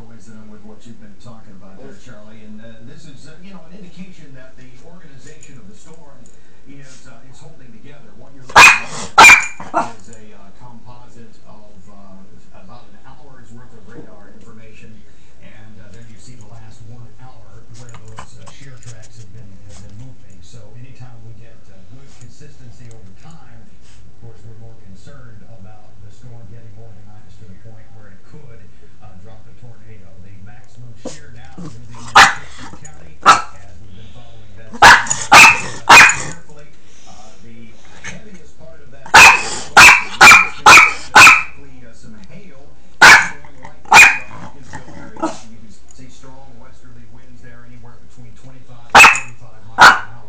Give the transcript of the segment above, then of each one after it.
coincident with what you've been talking about there, Charlie. And this is, an indication that the organization of the storm is it's holding together. What you're looking at is a composite of about an hour's worth of radar information, and then you see the last 1 hour where those shear tracks have been moving. So anytime we get good consistency over time, of course, we're more concerned about the storm getting organized to the point where it could drop a tornado. The maximum shear now moving into Christian County, as we've been following that carefully. The heaviest part of that is basically some hail going right through the Hawkinsville area. You can see strong westerly winds there, anywhere between 25 and 35 miles an hour.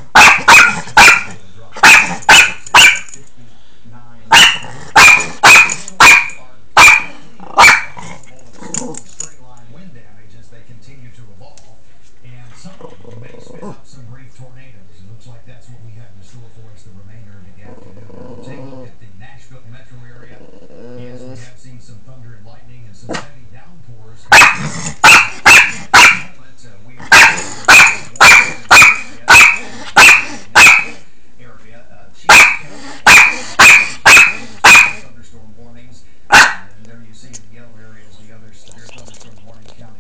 Some brief tornadoes. It looks like that's what we have in store for us the remainder of the afternoon. We'll take a look at the Nashville metro area. Yes, we have seen some thunder and lightning and some heavy downpours. We are area. Thunderstorm warnings. And there you see the yellow areas, the other severe thunderstorm warning counties.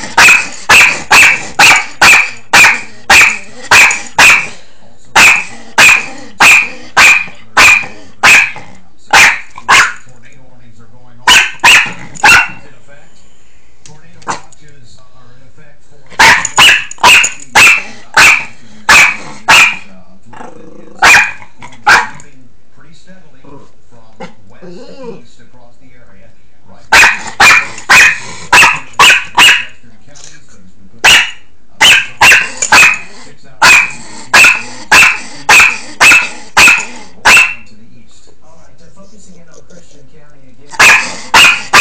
East across the area, right western counties. Things we put 6 hours to the east. All right, focusing in on Christian County again.